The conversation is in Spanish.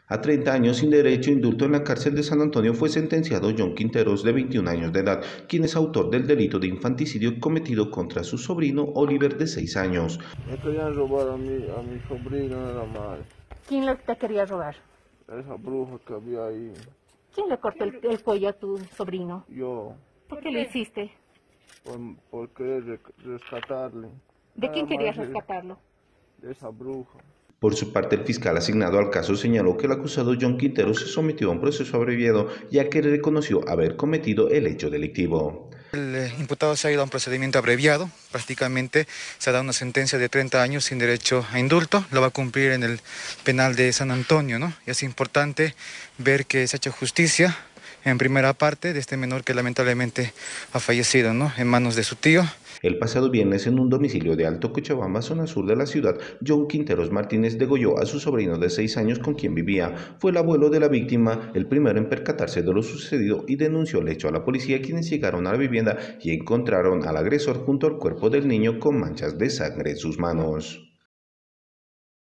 A 30 años sin derecho a indulto en la cárcel de San Antonio fue sentenciado John Quinteros, de 21 años de edad, quien es autor del delito de infanticidio cometido contra su sobrino Oliver, de 6 años. Me querían robar a mi sobrino nada más. ¿Quién te quería robar? Esa bruja que había ahí. ¿Quién le cortó el cuello a tu sobrino? Yo, ¿Por qué lo hiciste? por querer rescatarle. ¿De quién Nada querías más rescatarlo? de esa bruja. Por su parte, el fiscal asignado al caso señaló que el acusado John Quinteros se sometió a un proceso abreviado, ya que reconoció haber cometido el hecho delictivo. El imputado se ha ido a un procedimiento abreviado, prácticamente se ha dado una sentencia de 30 años sin derecho a indulto, lo va a cumplir en el penal de San Antonio, ¿no? Y es importante ver que se ha hecho justicia en primera parte de este menor que lamentablemente ha fallecido, ¿no? En manos de su tío. El pasado viernes, en un domicilio de Alto Cochabamba, zona sur de la ciudad, John Quinteros Martínez degolló a su sobrino de 6 años con quien vivía. Fue el abuelo de la víctima el primero en percatarse de lo sucedido y denunció el hecho a la policía, quienes llegaron a la vivienda y encontraron al agresor junto al cuerpo del niño con manchas de sangre en sus manos.